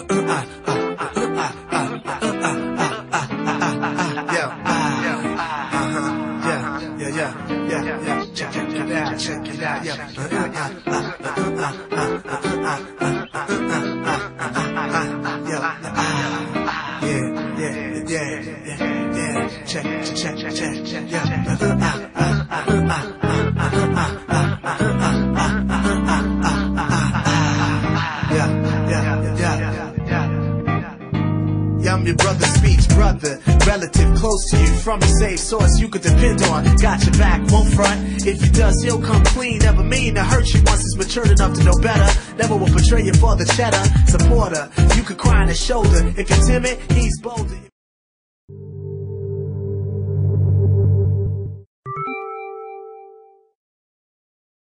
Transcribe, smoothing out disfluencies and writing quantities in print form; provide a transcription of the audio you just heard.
Check it out, I'm your brother, speech brother, relative close to you, from a safe source you could depend on. Got your back, won't front. If he does, he'll come clean. Never mean to hurt you once he's matured enough to know better. Never will betray you for the cheddar. Supporter, you could cry on his shoulder. If you're timid, he's bolder.